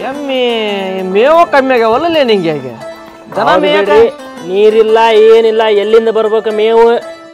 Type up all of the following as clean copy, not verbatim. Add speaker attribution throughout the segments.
Speaker 1: ಎಮ್ಮಿ ಮೇವು ಕಮ್ಮಿ ಆಗ್ಯಾವಲ್ಲ ನಿಂಗೆ ಈಗ ದನ ಮೇಯಕ
Speaker 2: ನೀರಿಲ್ಲ ಏನಿಲ್ಲ ಎಲ್ಲಿಂದ ಬರ್ಬೇಕು ಮೇವು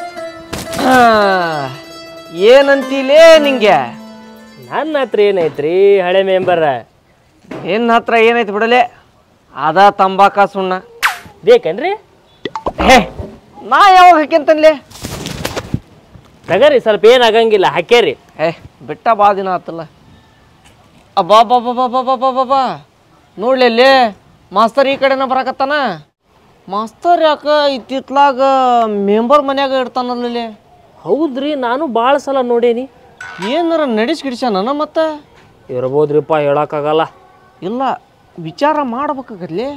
Speaker 1: ಏನಂತೀಲೇ ನಿಂಗೆ
Speaker 2: ನನ್ನ ಹತ್ರ ಏನೈತ್ರಿ ಹಳೆ ಮೆಂಬರ್
Speaker 1: ನಿನ್ನ ಹತ್ರ ಏನೈತಿ ಬಿಡಲೆ ಅದ ತಂಬಾಕ ಸುಣ್ಣ
Speaker 2: ಬೇಕೇನ್ರಿ
Speaker 1: ಹೇ ನಾ ಯಾವಾಗ ಹಾಕ್ಯಂತನ್ಲೆ
Speaker 2: ತಗರಿ ಸ್ವಲ್ಪ ಏನಾಗಂಗಿಲ್ಲ ಹಾಕ್ಯಾರಿ
Speaker 1: ಏ ಬಿಟ್ಟ ಬಾ ದಿನ ಆತಲ್ಲ ಅಬ್ಬಾ ಬಾ ಬಾ ಬಾ ಬಾ ಬಾ ಬಾ ಬಾ ಬಾ ನೋಡ್ಲಿ ಮಾಸ್ತರ್ ಈ ಕಡೆನ ಬರಾಕತ್ತಾನ ಮಾಸ್ತರ್ ಯಾಕ ಇತ್ತಿತ್ಲಾಗ ಮೆಂಬರ್ ಮನ್ಯಾಗ ಇಡ್ತಾನಲ್ಲೇ
Speaker 2: ಹೌದ್ರಿ ನಾನು ಭಾಳ ಸಲ ನೋಡೇನಿ
Speaker 1: ಏನಾರ ನಡೆಸ್ಕಿಡ್ಸ್ಯಾನ ಮತ್ತೆ
Speaker 2: ಇರ್ಬೋದ್ರಿಪ್ಪ ಹೇಳಕ್ಕಾಗಲ್ಲ
Speaker 1: ಇಲ್ಲ ವಿಚಾರ ಮಾಡ್ಬೇಕಾಗತ್ಲಿ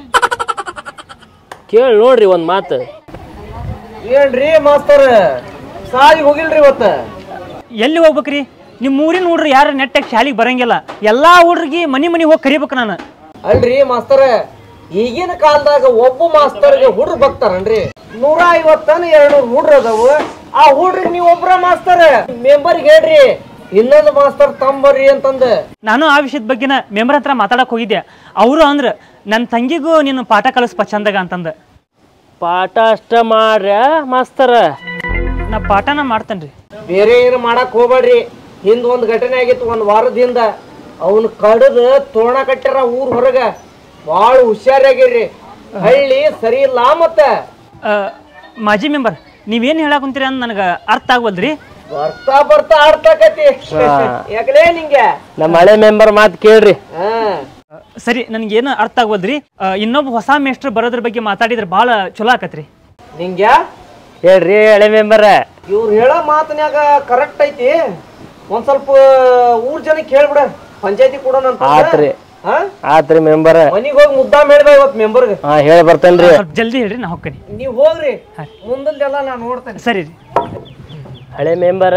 Speaker 2: ಕೇಳಿ ನೋಡ್ರಿ ಒಂದು ಮಾತು
Speaker 1: ಏನ್ರಿ ಮಾಸ್ತರ್ ಸಾಲಿಗೆ ಹೋಗಿಲ್ರಿ ಇವತ್ತ
Speaker 3: ಎಲ್ಲಿ ಹೋಗ್ಬೇಕ್ರಿ ನಿಮ್ಮ ಊರಿನ ಹುಡ್ರು ಯಾರು ನೆಟ್ಟಾಗಿ ಶಾಲಿಗೆ ಬರಂಗಿಲ್ಲ ಎಲ್ಲಾ ಹುಡ್ರಿಗೆ ಮನಿ ಹೋಗಿ ಕರಿಬೇಕು ನಾನು
Speaker 1: ಅಲ್ರಿ ಮಾಸ್ತರ ಈಗಿನ ಕಾಲದಾಗ ಒಬ್ಬ ಮಾಸ್ತರ್ಗೆ ಹುಡ್ರು ಬಗ್ತಾರನ್ರಿ 150 200 ಹುಡ್ರು ಅದಾವು ಆ ಹುಡ್ರಿಗೆ ನೀವು ಒಬ್ರ ಮಾಸ್ತರ್ ಮೆಂಬರ್ಗೆ ಹೇಳ್ರಿ ಇನ್ನೊಂದು ಮಾಸ್ತರ್ ತಂಬರ್ರಿ ಅಂತಂದ
Speaker 3: ನಾನು ಆ ವಿಷಯದ ಬಗ್ಗೆನ ಮೆಂಬರ್ ಹತ್ರ ಮಾತಾಡಕ್ ಹೋಗಿದ್ದೆ ಅವರು ಅಂದ್ರ ನನ್ನ ತಂಗಿಗೂ ನೀನು ಪಾಠ ಕಲಿಸ್ಪ ಚಂದಾಗ ಅಂತಂದ
Speaker 2: ಪಾಠ ಅಷ್ಟ ಮಾಡ್ರ ಮಾಸ್ತರ
Speaker 3: ನಾ ಪಾಠನ ಮಾಡ್ತೇನ್ರಿ
Speaker 1: ಬೇರೆ ಏನು ಮಾಡಕ್ ಹೋಗ್ಬೇಡ್ರಿ ಹಿಂದ್ ಒಂದ್ ಘಟನೆ ಆಗಿತ್ತು 1 ವಾರದ ಹಿಂದ ಅವನ್ ಕಡದ ತೋರಣ ಕಟ್ಟಾರ ಊರ್ ಹೊರಗ ಬಾಳ ಹುಷಾರಾಗಿರ್ರಿ ಹಳ್ಳಿ ಸರಿ ಇಲ್ಲ ಮತ್ತ
Speaker 3: ಮಾಜಿ ಮೆಂಬರ್ ನೀವೇನು ಹೇಳಕ್ ಕುಂತೀರಿ ಅಂತ ನನಗೆ ಅರ್ಥ ಆಗ್ವಲ್ರಿ
Speaker 1: ಬರ್ತಾ ಆಡ್ತಕತಿ ಯಾಕಲೇ ನಿಂಗೆ
Speaker 2: ನಮ್ಮ ಹಳೆ ಮೆಂಬರ್ ಮಾತು ಕೇಳ್ರಿ
Speaker 3: ಸರಿ ನನಗೇನು ಅರ್ಥ ಆಗ್ವಲ್ರಿ ಇನ್ನೊಬ್ಬ ಹೊಸ ಮೇಸ್ಟ್ರ್ ಬರೋದ್ರ ಬಗ್ಗೆ ಮಾತಾಡಿದ್ರೆ ಭಾಳ ಚಲೋ ಆಕತ್ರಿ
Speaker 1: ನಿಂಗೆ
Speaker 2: ಹೇಳ್ರಿ ಹಳೆ ಮೆಂಬರ್
Speaker 1: ಇವ್ರು ಹೇಳೋ ಮಾತನ್ಯಾಗ ಕರೆಕ್ಟ್ ಐತಿ ಒಂದ್ ಸ್ವಲ್ಪ ಊರ್ ಜನಕ್ಕೆ ಹೇಳ್ಬಿಡ ಪಂಚಾಯತಿ ಕೊಡೋಣ ಅಂತ
Speaker 2: ಆತ್ರಿ ಮೆಂಬರ್
Speaker 1: ಮನಿಗ್ ಹೋಗಿ ಮುದ್ದಾಮ್ ಹೇಳ್ದ ಇವತ್ ಮೆಂಬರ್ಗೆ
Speaker 2: ಹೇಳಿ ಬರ್ತೇನ್ರಿ
Speaker 3: ಸ್ವಲ್ಪ ಜಲ್ದಿ ಹೇಳ್ರಿ ನಾ ಹೋಗ್ತೀನಿ
Speaker 1: ನೀವ್ ಹೋಗ್ರಿ ಮುಂದಲ್ಲೆಲ್ಲ ನಾನು ನೋಡ್ತೇನೆ
Speaker 3: ಸರಿ ರೀ
Speaker 2: ಹಳೆ ಮೆಂಬರ್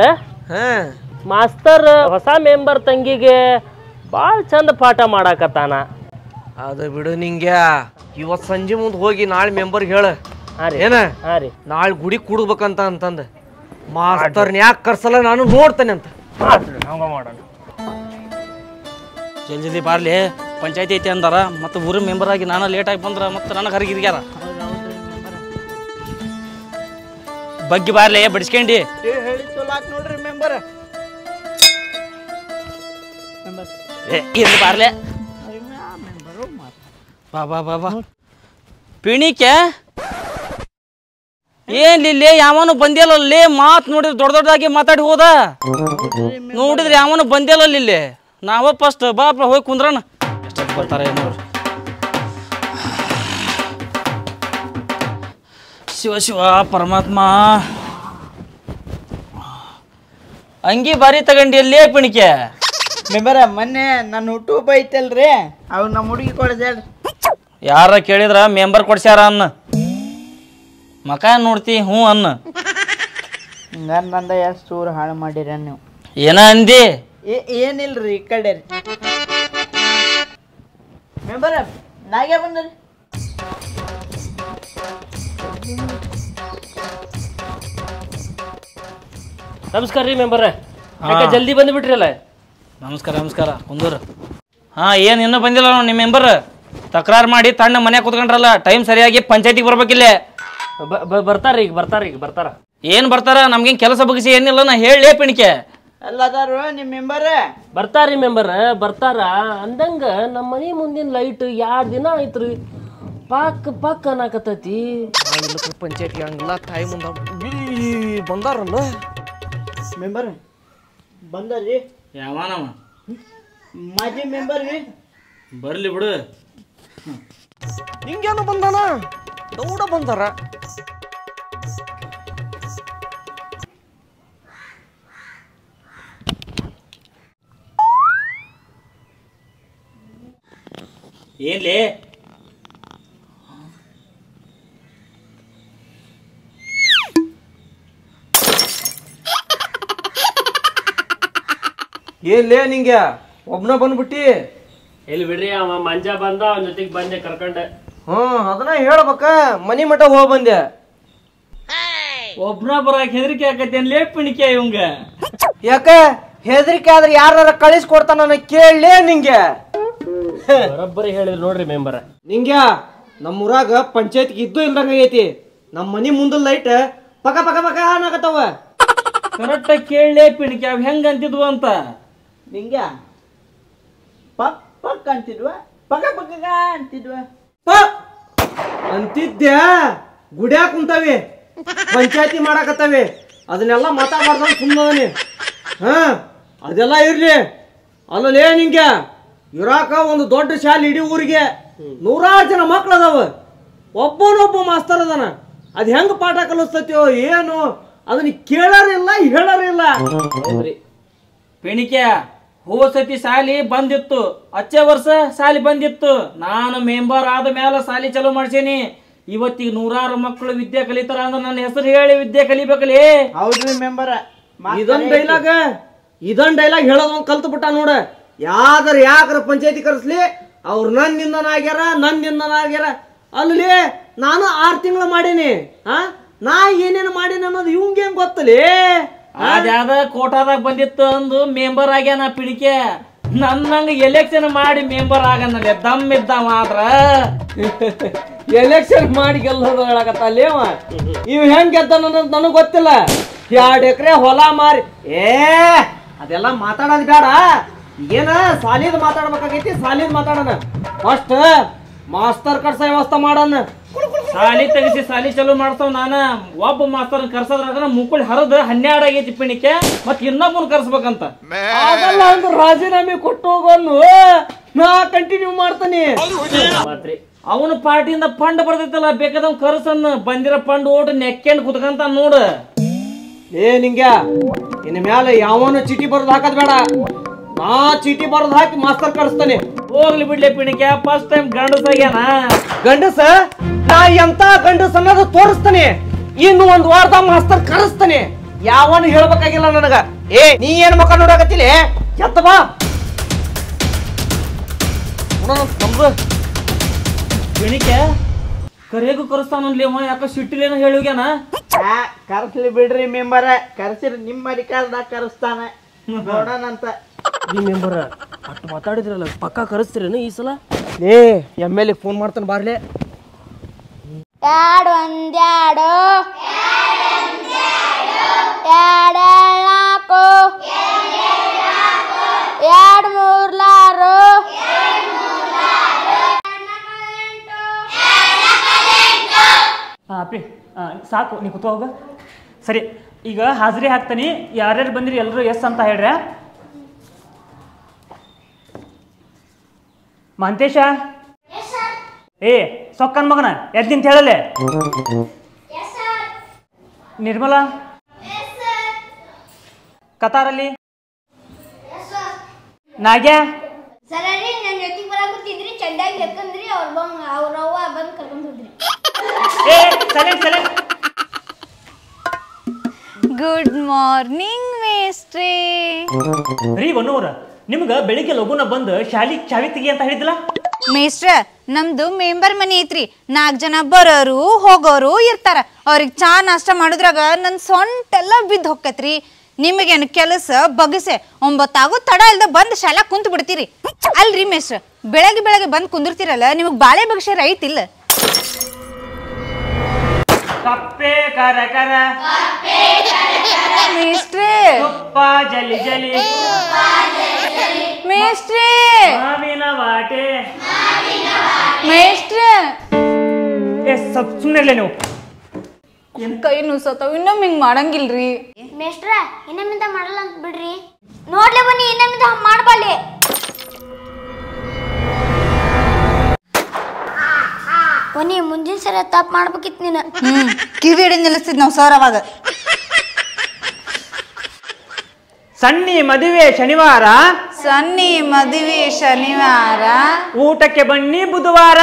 Speaker 2: ಮಾಸ್ತರ್ ಹೊಸ ಮೆಂಬರ್ ತಂಗಿಗೆ ಭಾಳ ಚಂದ ಪಾಠ ಮಾಡಾಕತ್ತಾನ
Speaker 1: ಅದು ಬಿಡು ನಿಂಗೆ ಇವತ್ ಸಂಜೆ ಮುಂದ್ ಹೋಗಿ ನಾಳೆ ಮೆಂಬರ್ಗೆ ಹೇಳ ಏನ ನಾಳೆ ಗುಡಿ ಕೂಡ್ಬೇಕಂತ ಅಂತಂದ ಮಾಸ್ತರ್ನ ಯಾಕೆ ಕರ್ಸಲ್ಲ ನಾನು ನೋಡ್ತೇನೆ ಅಂತ
Speaker 2: ಮಾಡೋಣ
Speaker 4: ಜಲ್ದಿ ಬಾರ್ಲಿ ಪಂಚಾಯತಿ ಐತಿ ಅಂದಾರ ಮತ್ತು ಊರ ಮೆಂಬರ್ ಆಗಿ ನಾನು ಲೇಟಾಗಿ ಬಂದ್ರೆ ಮತ್ತೆ ನನಗೆ ಹರಿಗಿರ್ಗ್ಯಾರ ಬಗ್ಗೆ ಬಾರ್ಲಿ ಬಡಿಸ್ಕೊಂಡಿ
Speaker 1: ಹೇಳಿ ಚಲೋ ಆತ್ ನೋಡ್ರಿ ಮೆಂಬರ್
Speaker 4: ಇರ್ಲಿ ಬಾರ್ಲೆ ಬಾ ಬಾ ಬಾ ಬಾ ಪಿಣಿಕೆ ಏನ್ಲಿ ಯಾವನು ಬಂದಿಲ್ಲಲ್ಲಿ ಮಾತು ನೋಡಿದ್ರೆ ದೊಡ್ಡದಾಗಿ ಮಾತಾಡಿ ಹೋದ ನೋಡಿದ್ರೆ ಯಾವನು ಬಂದಿಲ್ಲ ಇಲ್ಲಿ ನಾವ ಫಸ್ಟ್ ಬಾಪ ಹೋಗಿ ಕುಂದ್ರಣ ಎಷ್ಟೊತ್ತು ಬರ್ತಾರೆ ಏನೋರು ಶಿವ ಶಿವ ಪರಮಾತ್ಮ ಅಂಗಿ ಬಾರಿ ತಗೊಂಡಿ ಅಲ್ಲಿ ಪಿಣಿಕೆ
Speaker 5: ಮೆಂಬರ ಮೊನ್ನೆ ನನ್ನ ಹುಟ್ಟುಹಬ್ಬ ಐತಲ್ರಿ ಅವ್ ನಮ್ಮ ಹುಡುಗಿ ಕೊಡ್ದೇಳ್ರಿ
Speaker 4: ಯಾರ ಕೇಳಿದ್ರ ಮೆಂಬರ್ ಕೊಡ್ಸ್ಯಾರ ಅನ್ನ ಮಕ ನೋಡ್ತಿ ಹ್ಞೂ ಅನ್ನ
Speaker 5: ನಂದ ಎಷ್ಟು ಊರು ಹಾಳು ಮಾಡಿರ ನೀವು
Speaker 4: ಏನ ಅಂದಿ
Speaker 5: ಏನಿಲ್ರಿ ಈ ಕಡೆ ರೀ ಮೆಂಬರ ನಾಗೆ ಬಂದ್ರಿ
Speaker 2: ನಮಸ್ಕಾರ ರೀ ಮೆಂಬರ್ ಜಲ್ದಿ ಬಂದ್ಬಿಟ್ರಿ ಅಲ್ಲ
Speaker 4: ನಮಸ್ಕಾರ ನಮಸ್ಕಾರ ಕುಂದೂರು ಹಾಂ ಏನು ಇನ್ನೂ ಬಂದಿಲ್ಲ ನಿಮ್ಮ ಮೆಂಬರ್ ತಕರಾರು ಮಾಡಿ ತಣ್ಣ ಮನ್ಯಾಗ ಕುತ್ಕೊಂಡ್ರಲ್ಲ ಟೈಮ್ ಸರಿಯಾಗಿ ಪಂಚಾಯತಿಗೆ ಬರ್ಬೇಕಿಲ್ಲೇ
Speaker 2: ಬರ್ತಾರ ಬರ್ತಾರ
Speaker 4: ಏನು ಬರ್ತಾರ ನಮ್ಗೇನು ಕೆಲಸ ಬಗ್ಸಿ ಏನಿಲ್ಲ ನಾ ಹೇಳಲೇ ಪಿಣಿಕೆ
Speaker 5: ಅಲ್ಲದಾರು ನಿಮ್ಮ ಮೆಂಬರ್
Speaker 2: ಬರ್ತಾರ್ರಿ ಮೆಂಬರ್ ಬರ್ತಾರ ಅಂದಂಗ ನಮ್ಮ ಮನೆ ಮುಂದಿನ ಲೈಟ್ 2 ದಿನ ಆಯ್ತ್ರಿ ಪಾಕ್ ಅನ್ನಕತ್ತೈತಿ
Speaker 1: ಪಂಚಾಯತಿ ಹಂಗಿಲ್ಲ ತಾಯಿ ಮುಂದ ಬಂದಾರಲ್ಲ
Speaker 5: ಮೆಂಬರ್ ಬಂದರಿ
Speaker 4: ಯಾವನವ
Speaker 5: ಮಾಜಿ ಮೆಂಬರ್ ರೀ
Speaker 4: ಬರ್ಲಿ ಬಿಡು
Speaker 1: ಹಿಂಗೇನು ಬಂದಾನ ದೌಡ ಬಂದಾರ
Speaker 4: ಏನ್ಲೇ
Speaker 1: ಏನ್ಲೇ ನಿಂಗೆ ಒಬ್ನ ಬಂದ್ಬಿಟ್ಟಿ
Speaker 2: ಎಲ್ಲಿ ಬಿಡ್ರಿ ಅವ ಮಂಜ ಬಂದ ಅವನ ಜೊತೆಗೆ ಬಂದೆ ಕರ್ಕೊಂಡೆ
Speaker 1: ಅದನ್ನ ಹೇಳ್ಬೇಕ ಮನಿ ಮಠ ಹೋಗ್ ಬಂದೆ
Speaker 4: ಒಬ್ನ ಬರಾಕ್ ಹೆದರಿಕೆ ಆಕತಿ ಅನ್ಲೇ ಪಿಣಿಕೆ ಇವಂಗ
Speaker 1: ಯಾಕ ಹೆದರಿಕೆ ಆದ್ರೆ ಯಾರ ಕಳಿಸ್ಕೊಡ್ತಾನ ಕೇಳಲೇ ನಿಂಗೆ
Speaker 2: ಬರೋಬ್ಬರಿ ಹೇಳಿದ್ರಿ ನೋಡ್ರಿ ಮೆಂಬರ.
Speaker 1: ನಿಂಗ್ಯ ನಮ್ಮೂರಾಗ ಪಂಚಾಯತ್ಗೆ ಇದ್ದು ಇಲ್ದಂಗ ಐತಿ. ನಮ್ಮ ಮನಿ ಮುಂದ ಲೈಟ್ ಪಕ ಪಕ ಪಕ ಅನ್ನಕತ್ತಾವ.
Speaker 4: ಕರೆಕ್ಟಾಗಿ ಕೇಳಲೇ ಪಿಣಿಕೆ ಅವ್ ಹೆಂಗ ಅಂತಿದ್ವು ಅಂತ.
Speaker 5: ನಿಂಗ ಪಕ್ ಪಕ್ ಅಂತಿದ್ವ, ಪಕ ಪಕ್ಕ ಅಂತಿದ್ವ.
Speaker 1: ಅಂತಿದ್ದೆ ಗುಡ್ಯಾಗ ಕುಂತಾವೆ ಪಂಚಾಯತಿ ಮಾಡಾಕತ್ತಾವೆ. ಅದನ್ನೆಲ್ಲ ಮಾತಾಡ್ಬಾರ್ದ ಸುಮ್ಮನೆ. ಹಾ ಅದೆಲ್ಲ ಇರ್ಲಿ. ಅಲ್ಲಲೇ ನಿಂಗೆ ಇರಾಕ ಒಂದು ದೊಡ್ಡ ಶಾಲೆ ಇಡೀ ಊರಿಗೆ 100 ಜನ ಮಕ್ಳು ಅದಾವ. ಒಬ್ಬನೊಬ್ಬ ಮಾಸ್ತರ್ ಅದಾನ. ಅದ್ ಹೆಂಗ್ ಪಾಠ ಕಲಿಸ್ತೈತಿಯೋ ಏನು ಅದನ್ನ ಕೇಳಾರಿಲ್ಲ ಹೇಳಾರಿಲ್ಲ.
Speaker 4: ಪಿಣಿಕೆ ಹೋದ ಸತಿ ಸಾಲಿ ಬಂದಿತ್ತು, ಅಚ್ಚೆ ವರ್ಷ ಸಾಲಿ ಬಂದಿತ್ತು. ನಾನು ಮೆಂಬರ್ ಆದ ಮೇಲೆ ಸಾಲಿ ಚಲೋ ಮಾಡ್ಸೇನಿ. ಇವತ್ತಿಗೆ 100 ಮಕ್ಕಳು ವಿದ್ಯೆ ಕಲಿತಾರ ಅಂದ್ರೆ ನನ್ನ ಹೆಸರು ಹೇಳಿ ವಿದ್ಯೆ ಕಲಿಬೇಕಲ್ಲಿ.
Speaker 5: ಹೌದ್ರಿ ಮೆಂಬರ.
Speaker 1: ಇದನ್ ಡೈಲಾಗ್ ಹೇಳೋದೊಂದು ಕಲ್ತು ಬಿಟ್ಟ ನೋಡ. ಯಾಕ್ರ ಪಂಚಾಯತಿ ಕರೆಸ್ಲಿ ಅವ್ರು ನನ್ನಿಂದನಾಗ್ಯಾರ. ಅಲ್ಲಿ ನಾನು 6 ತಿಂಗಳು ಮಾಡೀನಿ. ನಾ ಏನೇನು ಮಾಡೀನಿ ಅನ್ನೋದು ಇವಂಗ ಹೆಂಗ್ ಗೊತ್ತಲಿ.
Speaker 4: ಅದ್ಯಾದ ಕೋಟಾದಾಗ ಬಂದಿತ್ತು ಅಂದು ಮೆಂಬರ್ ಆಗ್ಯಾನ ಪಿಣಿಕೆ. ನನ್ನಂಗ ಎಲೆಕ್ಷನ್ ಮಾಡಿ ಮೆಂಬರ್ ಆಗನಲ್ಲ ದಮ್ ಇದ್ದ ಮಾತ್ರ.
Speaker 1: ಎಲೆಕ್ಷನ್ ಮಾಡಿ ಗೆಲ್ಲೋದು ಹೇಳಕತ್ತಲ್ಲಿ ಅವ. ಇವ್ ಹೆಂಗ್ ಗೆದ್ದ ಅನ್ನೋದು ನನಗ್ ಗೊತ್ತಿಲ್ಲ. 2 ಎಕರೆ ಹೊಲ ಮಾರಿ ಅದೆಲ್ಲ ಮಾತಾಡೋದ್ ಬೇಡ. ಏನ ಸಾಲಿದ್ ಮಾತಾಡ್ಬೇಕಾಗೈತಿ. ಸಾಲಿದ್ ಮಾತಾಡೋಣ. ಫಸ್ಟ್ ಮಾಸ್ತರ್ ಕರ್ಸ ವ್ಯವಸ್ಥೆ ಮಾಡೋಣ.
Speaker 4: ಸಾಲಿ ತೆಗಿಸಿ ಸಾಲಿ ಚಲೋ ಮಾಡ್ತಾವ. ನಾನ ಒಬ್ಬ ಮಾಸ್ತರ್ ಕರ್ಸೋದ್ರಾಗ ಮುಕ್ಕುಳಿ ಹರಿದ 12 ಆಗೈತಿ ಪಿಣಿಕೆ. ಮತ್ ಇನ್ನೊಬ್ಬನ್ ಕರ್ಸ್ಬೇಕಂತ.
Speaker 1: ಆಗಲ್ಲ ಅಂದ್ರೆ ರಾಜೀನಾಮೆ ಕೊಟ್ಟು ಹೋಗೋನು ನಾ ಕಂಟಿನ್ಯೂ ಮಾಡ್ತಾನೆ.
Speaker 4: ಅವನ ಪಾರ್ಟಿಯಿಂದ ಫಂಡ್ ಬರ್ತೈತಲ್ಲ, ಬೇಕಾದವ್ ಕರ್ಸನ್. ಬಂದಿರೋ ಫಂಡ್ ಓಟ್ ನೆಕ್ಕೆಂಡ್ ಕುತ್ಕಂತ ನೋಡ.
Speaker 1: ನಿಂಗ ಇನ್ ಮ್ಯಾಲ ಯಾವನು ಚೀಟಿ ಬರೋದು ಹಾಕದ್ ಬೇಡ. ನಾ ಚೀಟಿ ಬರೋದು ಹಾಕಿ ಮಾಸ್ತರ್ ಕಳಿಸ್ತಾನೆ.
Speaker 4: ಹೋಗ್ಲಿ ಬಿಡ್ಲಿ ಪಿಣಿಕೆ, ಫಸ್ಟ್ ಟೈಮ್ ಗಂಡಸಾಗ್ಯಾನ.
Speaker 1: ಗಂಡಸ ನಾ ಎಂತ ಗಂಡಸ ಅನ್ನೋದು ತೋರಿಸ್ತಾನೆ. ಇನ್ನು 1 ವಾರದಾಗ ಮಾಸ್ತರ್ ಕರೆಸ್ತಾನೆ. ಯಾವನು ಹೇಳ್ಬೇಕಾಗಿಲ್ಲ ನನಗ. ನೀ ಏನ್ ಮಕ್ಕ ನೋಡಕತ್ತಿಲ್ಲ ಎತ್ತ ಬಾ.
Speaker 4: ಪಿಣಿಕೆ ಕರೆಗೂ ಕರೆಸ್ತಾನಲ್ಲಿ ಅವ. ಯಾಕ ಸಿಟ್ಟಿಲೇನ ಹೇಳುಗ್ಯಾನ.
Speaker 5: ಕರ್ಸ್ಲಿ ಬಿಡ್ರಿ ಮೆಂಬರ. ಕರ್ಸಿರಿ ನಿಮ್ಮ ಅಧಿಕಾರದಾಗ ಕರೆಸ್ತಾನ ನೋಡೋಣಂತ.
Speaker 2: ಈ ಮೆಂಬರ ಅಷ್ಟು ಮಾತಾಡಿದ್ರಲ್ಲ, ಪಕ್ಕ ಕರೆಸ್ತೀರೇನು ಈ ಸಲ?
Speaker 1: MLA ಫೋನ್ ಮಾಡ್ತಾನೆ ಬಾರ್ಲೆ.
Speaker 6: 2 1 2 2 4 2
Speaker 3: ಅಪ್ಪಿ ಸಾಕು, ನೀ ಕೂತು ಹೋಗ. ಸರಿ, ಈಗ ಹಾಜರಿ ಹಾಕ್ತಾನೆ. ಯಾರ್ಯಾರು ಬಂದಿರಿ ಎಲ್ಲರೂ ಎಸ್ ಅಂತ ಹೇಳ್ರಿ. ಮಹಂತೇಶ ಸೊಕ್ಕನ್ ಮಗನ ಎದ್ ನಿಂತ ಹೇಳಲೆ. ನಿರ್ಮಲಾ ಕತಾರಲ್ಲಿ ನಾಗ್ಯಾ
Speaker 6: ಸರಿ ನನ್ನ ಜೊತೆಗೆ ಬರಾಕತ್ತಿದ್ರಿ. ಚಂದಾಗಿ ಹೇಳ್ಕಂದ್ರಿ. ಅವ್ರವ್ವ ಬಂದು ಕರ್ಕೊಂಡು ಹೋದ್ರಿ. ಗುಡ್ ಮಾರ್ನಿಂಗ್ ಮೇಸ್ಟ್ರಿ.
Speaker 3: ರೀ ಒನ್ನೂರ, ನಿಮ್ಗ ಬೆಳಿಗ್ಗೆ ಲಗುನ ಬಂದು ಶಾಲಿ ಚಾವಿ ತೆಗಿ ಅಂತ ಹೇಳಿದಿಲ್ಲ
Speaker 7: ಮೇಸ್ಟ್ರ. ನಮ್ದು ಮೆಂಬರ್ ಮನಿ ಐತ್ರಿ. 4 ಜನ ಬರೋರು ಹೋಗೋರು ಇರ್ತಾರ. ಅವ್ರಿಗೆ ಚಾ ನಾಷ್ಟ ಮಾಡುದ್ರಾಗ ನನ್ ಸೊಂಟೆಲ್ಲ ಬಿದ್ದು ಹೊಕ್ಕತ್ರಿ. ನಿಮಗೇನು ಕೆಲಸ ಬಗಸೆ 9 ಆಗೋ ತಡ ಇಲ್ದ ಬಂದ್ ಶಾಲಾ ಕುಂತ ಬಿಡ್ತೀರಿ. ಅಲ್ರಿ ಮೇಸ್ಟ್ರ, ಬೆಳಗ್ಗೆ ಬಂದ್ ಕುಂದಿರ್ತೀರಲ್ಲ, ನಿಮಗ್ ಬಾಳೆ ಬಗ್ಸೆ ಐತಿಲ್ಲ?
Speaker 3: ಕಪ್ಪೆ ಕರ ಕರ
Speaker 7: ಮೇಸ್ಟ್ರೇ,
Speaker 3: ತುಪ್ಪ ಜಲಿ ಜಲಿ
Speaker 7: ಮೇಸ್ಟ್ರೇ,
Speaker 3: ಮಾವಿನ ವಾಟೆ
Speaker 7: ಮೇಸ್ಟ್ರೇ.
Speaker 3: ಸ್ವಲ್ಪ ಸುಮ್ಮನೆ ನೀವು.
Speaker 7: ಕೈ ನುಸತಾವ. ಇನ್ನೊಮ್ಮೆ ಹಿಂಗ್ ಮಾಡಂಗಿಲ್ರಿ
Speaker 6: ಮೇಸ್ಟ್ರ. ಇನ್ನೊಮ್ಮಿಂದ ಮಾಡಲ್ಲ ಅಂತ ಬಿಡ್ರಿ. ನೋಡ್ಲೆ ಬನ್ನಿ, ಇನ್ನೊಮ್ಮಿಂದ ಮಾಡ್ಬಾಲಿ. ಬನ್ನಿ, ಮುಂದಿನ ಸರಿ ತಪ್ಪು ಮಾಡ್ಬೇಕಿತ್ತು ನೀನು.
Speaker 7: ಕಿವಿ ಹಿಡಿ ನಿಲ್ಲಿಸ್ತಿದ್ ನಾವ್ ಸರ್ ಅವಾಗ.
Speaker 3: ಸಣ್ಣಿ ಮದುವೆ ಶನಿವಾರ,
Speaker 7: ಸನ್ನಿ ಮದುವೆ ಶನಿವಾರ,
Speaker 3: ಊಟಕ್ಕೆ ಬನ್ನಿ ಬುಧವಾರ.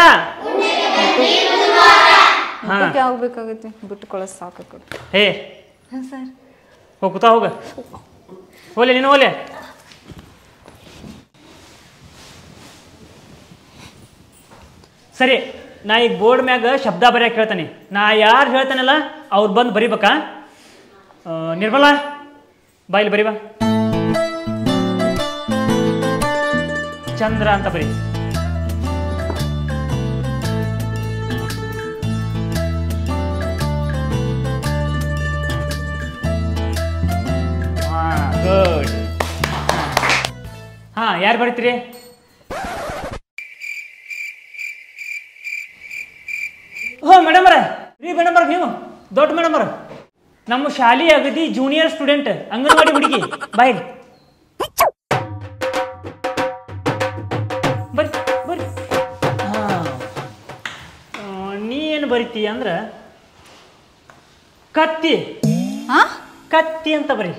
Speaker 7: ಆಗ್ಬೇಕಾಗತ್ತೆ. ಬಿಟ್ಟು ಕಳಿಸ್ ಸಾಕು.
Speaker 3: ಸರ್ ಹೋಗ್ತಾ ಹೋಗ. ಹೋಲೆ ನೀನು ಹೋಲೆ. ಸರಿ, ನಾ ಈಗ ಬೋರ್ಡ್ ಮ್ಯಾಗ ಶಬ್ದ ಬರೆಯಕ್ಕೆ ಹೇಳ್ತಾನೆ. ನಾ ಯಾರು ಹೇಳ್ತಾನಲ್ಲ ಅವ್ರು ಬಂದು ಬರಿಬೇಕಾ? ನಿರ್ಮಲಾ ಬಾಯಿಲಿ ಬರೀ ಬಾ. ಚಂದ್ರ ಅಂತ ಬರಿ. ಗುಡ್. ಹಾಂ, ಯಾರು ಬರೀತೀರಿ? ಹೋ ಮೇಡಮರ, ರೀ ಮೇಡಮರ, ನೀವು ದೊಡ್ಡ ಮೇಡಮರ, ನಮ್ಮ ಶಾಲೆ ಅಗದಿ ಜೂನಿಯರ್ ಸ್ಟೂಡೆಂಟ್, ಅಂಗನವಾಡಿ ಹುಡುಗಿ, ಬಾಯ್ ಬರ್ರಿ ಬರ್ರಿ. ಹಾಂ, ನೀ ಏನು ಬರಿತೀಯ ಅಂದ್ರೆ ಕತ್ತಿ. ಕತ್ತಿ ಅಂತ ಬರೀ.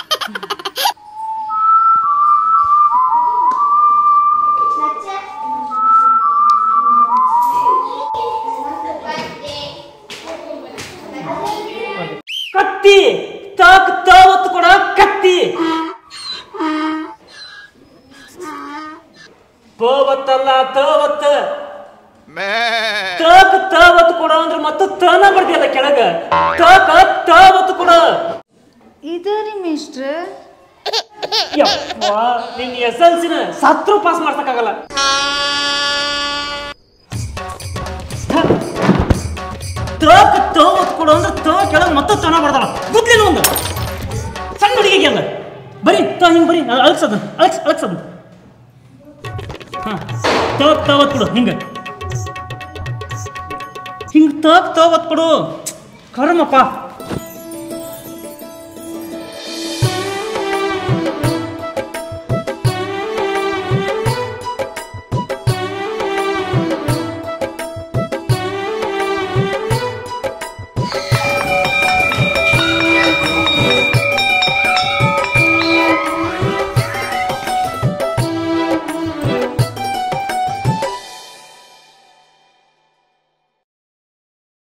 Speaker 3: ಕತ್ತಿ ತಕ್ ತವತ್ತು ಕೂಡ ಕತ್ತಿ. ಪವತ್ತಲ್ಲ ತವತ್ತ. ತಕ್ ತವತ್ತು ಕೊಡ ಅಂದ್ರೆ ಮತ್ತೆ ತನ ಬರ್ದಿಯಲ್ಲ ಕೆಳಗ. ತಕ ತವತ್ತು ಕೊಡ.
Speaker 7: ಇದರಿ ಮಿಸ್ಟ್ರ
Speaker 3: ನಿನ್ SLC ನ ಸತ್ರು ಪಾಸ್ ಮಾಡ್ಸಕ್ಕಾಗಲ್ಲ. ತಕ್ ತವತ್ತು ಕೊಡ ಅಂದ್ರೆ ತ ಕೆಳಗ ಮತ್ತೆ ತನ ಬರ್ದಲ್ಲ. ಗೊತ್ತಿಲ್ಲ ಒಂದು ಸಣ್ಣ ಹುಡುಗಿಗೆ ಅಲ್ಲ. ಬರೀ ತ ಹಿಂಗ್ ಬರೀ ಅಳಗ್ಸದ ಅಳಗ್ಸದ. ಹಾಂ, ತಕ್ ತವತ್ತು ಕೊಡು ಹಿಂಗೆ ಹಿಂಗೆ ತಕ್ ತವತ್ತು ಕೊಡು. ಕರ್ಮಪ್ಪ.